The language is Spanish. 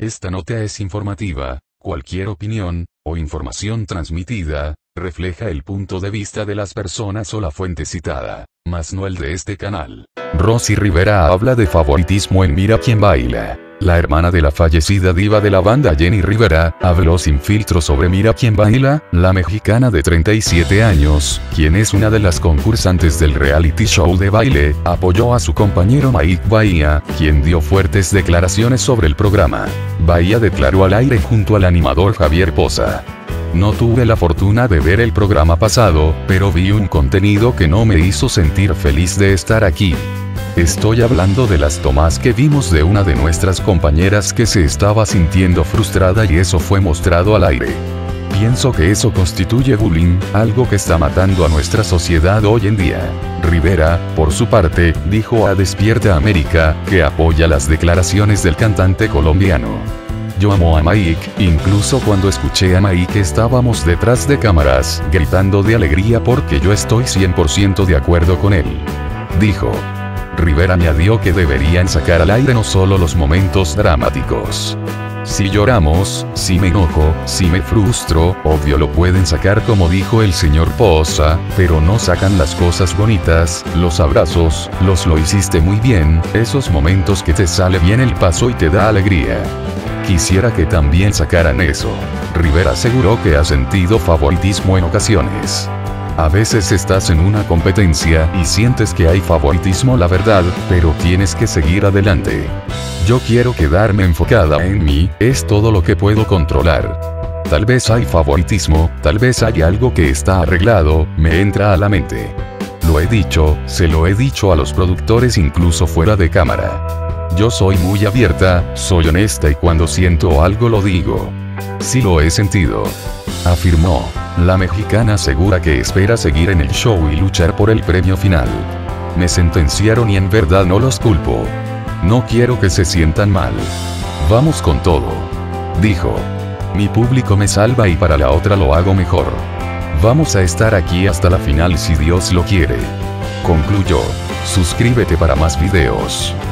Esta nota es informativa. Cualquier opinión, o información transmitida, refleja el punto de vista de las personas o la fuente citada, mas no el de este canal. Rosy Rivera habla de favoritismo en Mira quién baila. La hermana de la fallecida diva de la banda Jenny Rivera, habló sin filtro sobre Mira quién baila. La mexicana de 37 años, quien es una de las concursantes del reality show de baile, apoyó a su compañero Mike Bahía, quien dio fuertes declaraciones sobre el programa. Bahía declaró al aire junto al animador Javier Poza: "No tuve la fortuna de ver el programa pasado, pero vi un contenido que no me hizo sentir feliz de estar aquí. Estoy hablando de las tomas que vimos de una de nuestras compañeras que se estaba sintiendo frustrada y eso fue mostrado al aire. Pienso que eso constituye bullying, algo que está matando a nuestra sociedad hoy en día". Rivera, por su parte, dijo a Despierta América, que apoya las declaraciones del cantante colombiano. "Yo amo a Mike, incluso cuando escuché a Mike estábamos detrás de cámaras, gritando de alegría porque yo estoy 100% de acuerdo con él", dijo. Rivera añadió que deberían sacar al aire no solo los momentos dramáticos. "Si lloramos, si me enojo, si me frustro, obvio lo pueden sacar como dijo el señor Poza, pero no sacan las cosas bonitas, los abrazos, lo hiciste muy bien, esos momentos que te sale bien el paso y te da alegría. Quisiera que también sacaran eso". Rivera aseguró que ha sentido favoritismo en ocasiones. "A veces estás en una competencia y sientes que hay favoritismo, la verdad, pero tienes que seguir adelante. Yo quiero quedarme enfocada en mí, es todo lo que puedo controlar. Tal vez hay favoritismo, tal vez hay algo que está arreglado, me entra a la mente. Lo he dicho, se lo he dicho a los productores incluso fuera de cámara. Yo soy muy abierta, soy honesta y cuando siento algo lo digo. Sí lo he sentido", afirmó. La mexicana asegura que espera seguir en el show y luchar por el premio final. "Me sentenciaron y en verdad no los culpo. No quiero que se sientan mal. Vamos con todo", dijo. "Mi público me salva y para la otra lo hago mejor. Vamos a estar aquí hasta la final si Dios lo quiere", concluyó. Suscríbete para más videos.